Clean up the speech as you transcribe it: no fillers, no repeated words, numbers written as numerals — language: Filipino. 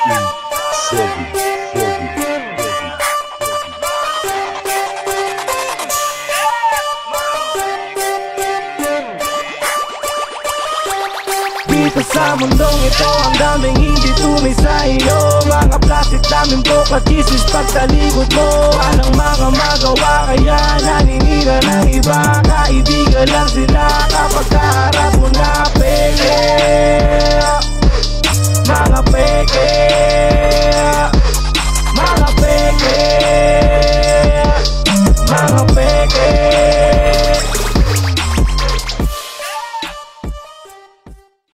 Dito sa mundong ito, ang daming hindi tunay sa iyo. Mga plastic daming broke at isis pagtalikod mo. Walang mga magawa kaya naninira ng iba. Kaibigan lang sila kapag kaharap mo na peke.